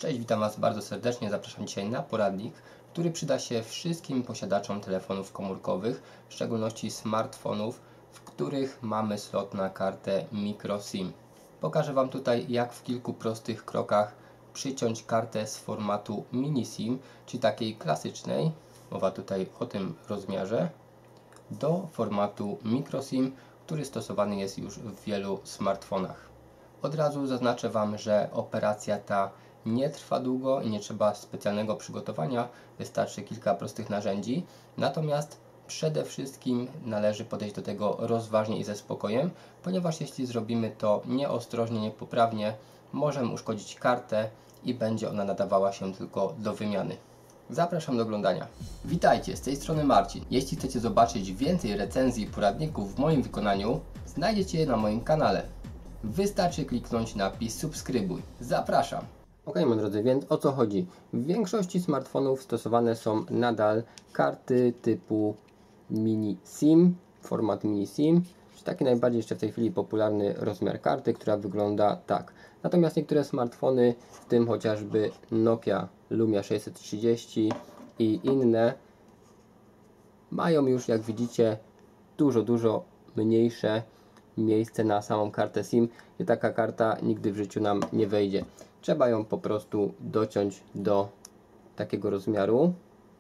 Cześć, witam Was bardzo serdecznie. Zapraszam dzisiaj na poradnik, który przyda się wszystkim posiadaczom telefonów komórkowych, w szczególności smartfonów, w których mamy slot na kartę microSIM. Pokażę Wam tutaj, jak w kilku prostych krokach przyciąć kartę z formatu mini SIM, czyli takiej klasycznej, mowa tutaj o tym rozmiarze, do formatu microSIM, który stosowany jest już w wielu smartfonach. Od razu zaznaczę Wam, że operacja ta nie trwa długo i nie trzeba specjalnego przygotowania, wystarczy kilka prostych narzędzi. Natomiast przede wszystkim należy podejść do tego rozważnie i ze spokojem, ponieważ jeśli zrobimy to nieostrożnie, niepoprawnie, możemy uszkodzić kartę i będzie ona nadawała się tylko do wymiany. Zapraszam do oglądania. Witajcie, z tej strony Marcin. Jeśli chcecie zobaczyć więcej recenzji i poradników w moim wykonaniu, znajdziecie je na moim kanale. Wystarczy kliknąć napis subskrybuj. Zapraszam. Ok, moi drodzy, więc o co chodzi? W większości smartfonów stosowane są nadal karty typu mini SIM, format mini SIM, czy taki najbardziej jeszcze w tej chwili popularny rozmiar karty, która wygląda tak. Natomiast niektóre smartfony, w tym chociażby Nokia Lumia 630 i inne, mają już, jak widzicie, dużo mniejsze miejsce na samą kartę SIM i taka karta nigdy w życiu nam nie wejdzie. Trzeba ją po prostu dociąć do takiego rozmiaru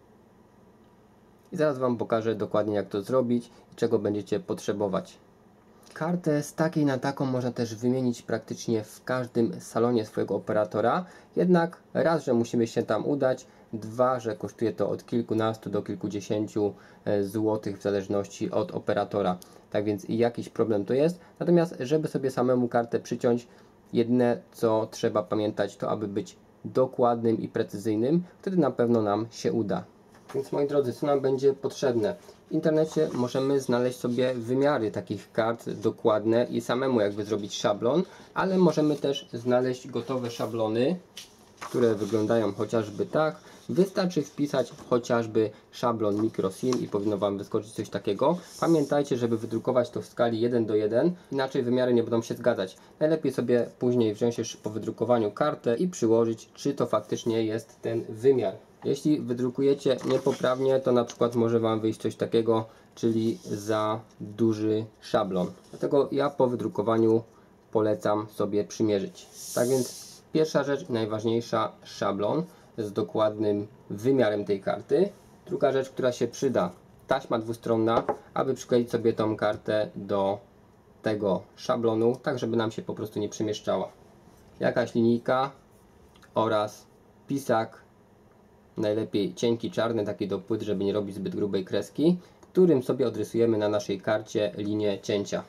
i zaraz Wam pokażę dokładnie, jak to zrobić i czego będziecie potrzebować. Kartę z takiej na taką można też wymienić praktycznie w każdym salonie swojego operatora, jednak raz, że musimy się tam udać, dwa, że kosztuje to od kilkunastu do kilkudziesięciu złotych w zależności od operatora. Tak więc jakiś problem to jest. Natomiast żeby sobie samemu kartę przyciąć, jedyne co trzeba pamiętać, to aby być dokładnym i precyzyjnym, wtedy na pewno nam się uda. Więc moi drodzy, co nam będzie potrzebne? W internecie możemy znaleźć sobie wymiary takich kart dokładne i samemu jakby zrobić szablon, ale możemy też znaleźć gotowe szablony, które wyglądają chociażby tak. Wystarczy wpisać chociażby szablon microSIM i powinno Wam wyskoczyć coś takiego. Pamiętajcie, żeby wydrukować to w skali 1:1, inaczej wymiary nie będą się zgadzać. Najlepiej sobie później wziąć już po wydrukowaniu kartę i przyłożyć, czy to faktycznie jest ten wymiar. Jeśli wydrukujecie niepoprawnie, to na przykład może Wam wyjść coś takiego, czyli za duży szablon. Dlatego ja po wydrukowaniu polecam sobie przymierzyć. Tak więc pierwsza rzecz, najważniejsza, szablon z dokładnym wymiarem tej karty. Druga rzecz, która się przyda, taśma dwustronna, aby przykleić sobie tą kartę do tego szablonu, tak żeby nam się po prostu nie przemieszczała. Jakaś linijka oraz pisak, najlepiej cienki, czarny, taki do płyt, żeby nie robić zbyt grubej kreski, którym sobie odrysujemy na naszej karcie linię cięcia.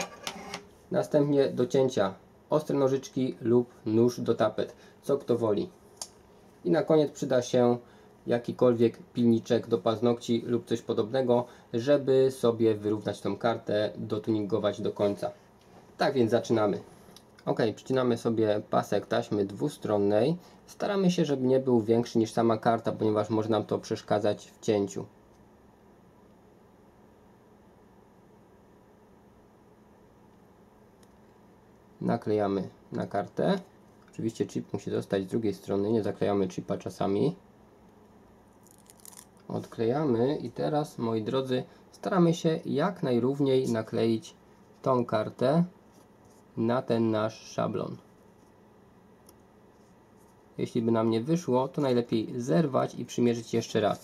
Następnie do cięcia ostre nożyczki lub nóż do tapet, co kto woli. I na koniec przyda się jakikolwiek pilniczek do paznokci lub coś podobnego, żeby sobie wyrównać tą kartę, dotuningować do końca. Tak więc zaczynamy. Ok, przycinamy sobie pasek taśmy dwustronnej. Staramy się, żeby nie był większy niż sama karta, ponieważ może nam to przeszkadzać w cięciu. Naklejamy na kartę. Oczywiście chip musi zostać z drugiej strony, nie zaklejamy chipa czasami. Odklejamy i teraz, moi drodzy, staramy się jak najrówniej nakleić tą kartę na ten nasz szablon. Jeśli by nam nie wyszło, to najlepiej zerwać i przymierzyć jeszcze raz.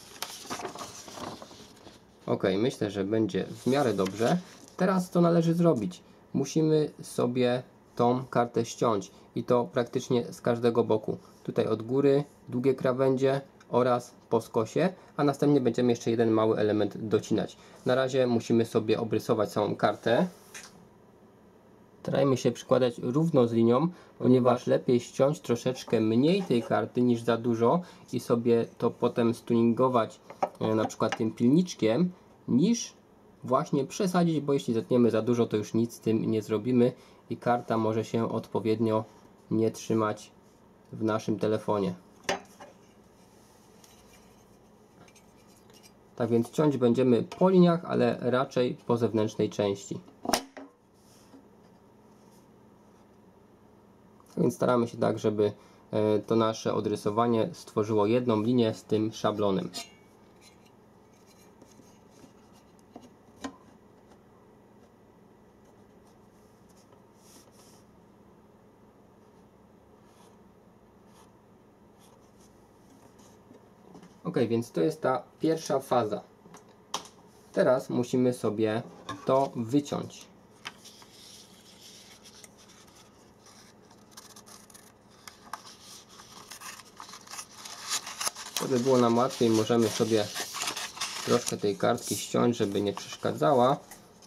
Ok, myślę, że będzie w miarę dobrze. Teraz co należy zrobić? Musimy sobie tą kartę ściąć i to praktycznie z każdego boku. Tutaj od góry, długie krawędzie oraz po skosie, a następnie będziemy jeszcze jeden mały element docinać. Na razie musimy sobie obrysować całą kartę. Starajmy się przykładać równo z linią, ponieważ lepiej ściąć troszeczkę mniej tej karty niż za dużo i sobie to potem stuningować na przykład tym pilniczkiem, niż właśnie przesadzić, bo jeśli zetniemy za dużo, to już nic z tym nie zrobimy i karta może się odpowiednio nie trzymać w naszym telefonie. Tak więc ciąć będziemy po liniach, ale raczej po zewnętrznej części. Więc staramy się tak, żeby to nasze odrysowanie stworzyło jedną linię z tym szablonem. Ok, więc to jest ta pierwsza faza. Teraz musimy sobie to wyciąć. Żeby było nam łatwiej, możemy sobie troszkę tej kartki ściąć, żeby nie przeszkadzała.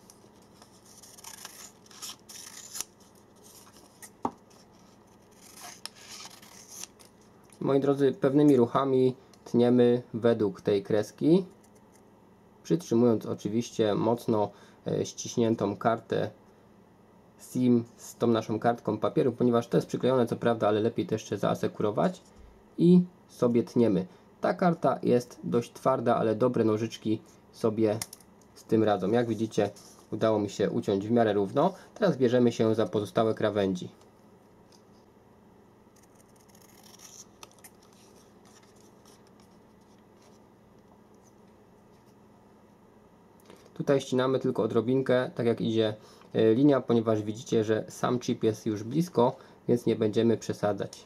Moi drodzy, pewnymi ruchami tniemy według tej kreski, przytrzymując oczywiście mocno ściśniętą kartę SIM z tą naszą kartką papieru, ponieważ to jest przyklejone co prawda, ale lepiej to jeszcze zaasekurować i sobie tniemy. Ta karta jest dość twarda, ale dobre nożyczki sobie z tym radzą. Jak widzicie, udało mi się uciąć w miarę równo. Teraz bierzemy się za pozostałe krawędzi. Tutaj ścinamy tylko odrobinkę, tak jak idzie linia, ponieważ widzicie, że sam chip jest już blisko, więc nie będziemy przesadzać.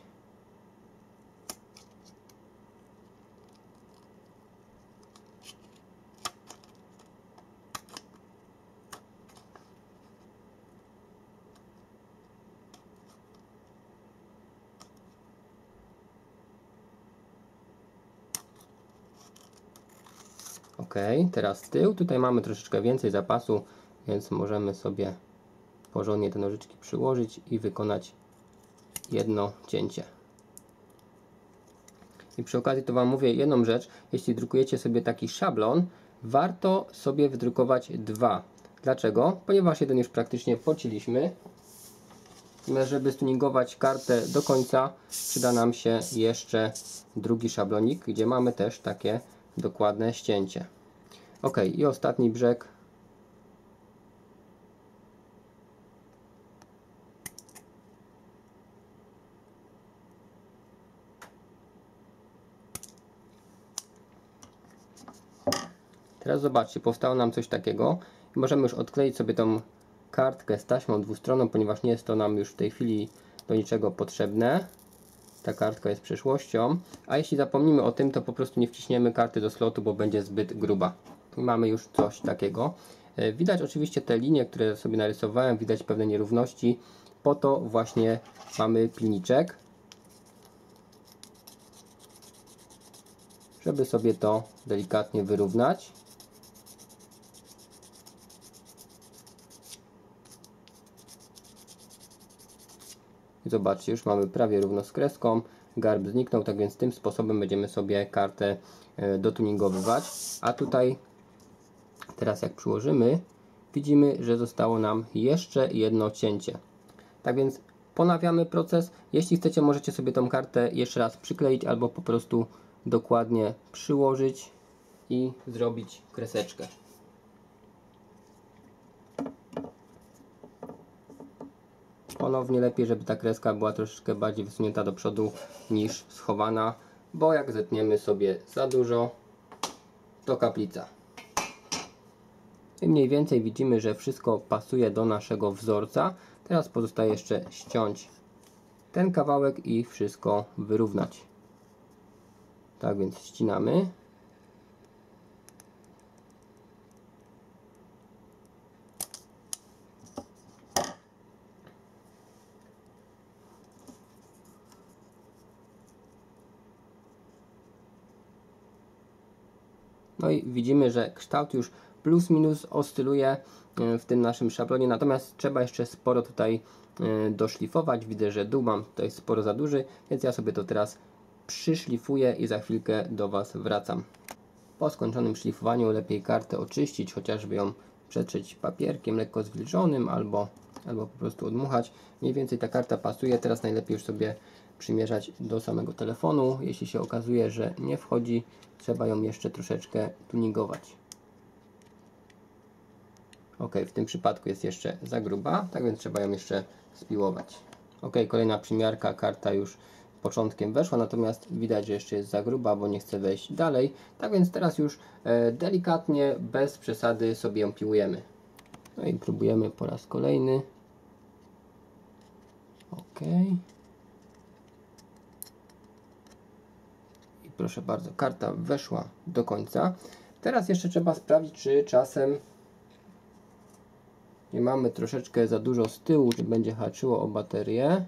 Ok, teraz tył. Tutaj mamy troszeczkę więcej zapasu, więc możemy sobie porządnie te nożyczki przyłożyć i wykonać jedno cięcie. I przy okazji to Wam mówię jedną rzecz. Jeśli drukujecie sobie taki szablon, warto sobie wydrukować dwa. Dlaczego? Ponieważ jeden już praktycznie pocięliśmy. Natomiast żeby stuningować kartę do końca, przyda nam się jeszcze drugi szablonik, gdzie mamy też takie dokładne ścięcie. Ok, i ostatni brzeg. Teraz zobaczcie, powstało nam coś takiego. Możemy już odkleić sobie tą kartkę z taśmą dwustronną, ponieważ nie jest to nam już w tej chwili do niczego potrzebne. Ta kartka jest przeszłością. A jeśli zapomnimy o tym, to po prostu nie wciśniemy karty do slotu, bo będzie zbyt gruba. I mamy już coś takiego. Widać oczywiście te linie, które sobie narysowałem, widać pewne nierówności. Po to właśnie mamy pilniczek, żeby sobie to delikatnie wyrównać. I zobaczcie, już mamy prawie równo z kreską, garb zniknął, tak więc tym sposobem będziemy sobie kartę dotuningowywać. A tutaj teraz jak przyłożymy, widzimy, że zostało nam jeszcze jedno cięcie. Tak więc ponawiamy proces. Jeśli chcecie, możecie sobie tą kartę jeszcze raz przykleić albo po prostu dokładnie przyłożyć i zrobić kreseczkę. Ponownie lepiej, żeby ta kreska była troszeczkę bardziej wysunięta do przodu niż schowana, bo jak zetniemy sobie za dużo, to kaplica. I mniej więcej widzimy, że wszystko pasuje do naszego wzorca. Teraz pozostaje jeszcze ściąć ten kawałek i wszystko wyrównać. Tak więc ścinamy. No i widzimy, że kształt już plus minus oscyluje w tym naszym szablonie, natomiast trzeba jeszcze sporo tutaj doszlifować. Widzę, że dół mam tutaj sporo za duży, więc ja sobie to teraz przyszlifuję i za chwilkę do Was wracam. Po skończonym szlifowaniu lepiej kartę oczyścić, chociażby ją przetrzeć papierkiem lekko zwilżonym albo po prostu odmuchać. Mniej więcej ta karta pasuje. Teraz najlepiej już sobie przymierzać do samego telefonu. Jeśli się okazuje, że nie wchodzi, trzeba ją jeszcze troszeczkę tuningować. Ok, w tym przypadku jest jeszcze za gruba, tak więc trzeba ją jeszcze spiłować. Ok, kolejna przymiarka, karta już początkiem weszła, natomiast widać, że jeszcze jest za gruba, bo nie chce wejść dalej. Tak więc teraz już delikatnie, bez przesady sobie ją piłujemy. No i próbujemy po raz kolejny. OK. I proszę bardzo, karta weszła do końca. Teraz jeszcze trzeba sprawdzić, czy czasem nie mamy troszeczkę za dużo z tyłu, czy będzie haczyło o baterię.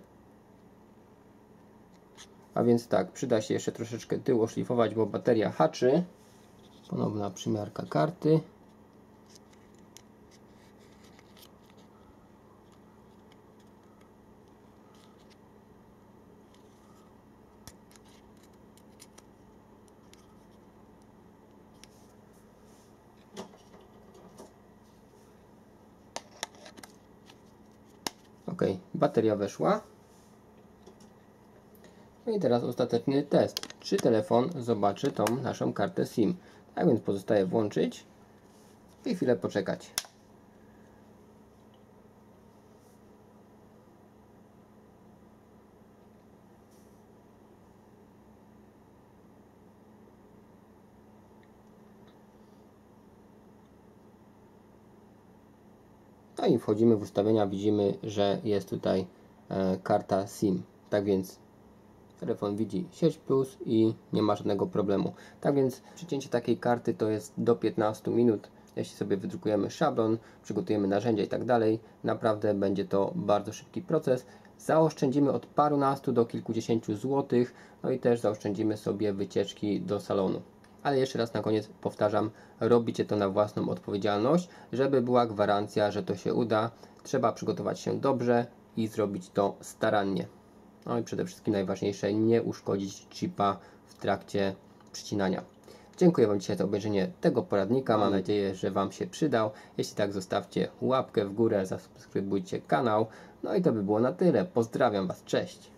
A więc tak, przyda się jeszcze troszeczkę tył oszlifować, bo bateria haczy. Ponowna przymiarka karty. OK, bateria weszła. No i teraz ostateczny test. Czy telefon zobaczy tą naszą kartę SIM? Tak więc pozostaje włączyć i chwilę poczekać. No i wchodzimy w ustawienia, widzimy, że jest tutaj karta SIM. Tak więc telefon widzi sieć plus i nie ma żadnego problemu. Tak więc przycięcie takiej karty to jest do 15 minut. Jeśli sobie wydrukujemy szablon, przygotujemy narzędzia i tak dalej, naprawdę będzie to bardzo szybki proces. Zaoszczędzimy od parunastu do kilkudziesięciu złotych, no i też zaoszczędzimy sobie wycieczki do salonu. Ale jeszcze raz na koniec powtarzam, robicie to na własną odpowiedzialność, żeby była gwarancja, że to się uda. Trzeba przygotować się dobrze i zrobić to starannie. No i przede wszystkim najważniejsze, nie uszkodzić chipa w trakcie przycinania. Dziękuję Wam dzisiaj za obejrzenie tego poradnika. Mam nadzieję, że Wam się przydał. Jeśli tak, zostawcie łapkę w górę, zasubskrybujcie kanał. No i to by było na tyle. Pozdrawiam Was, cześć!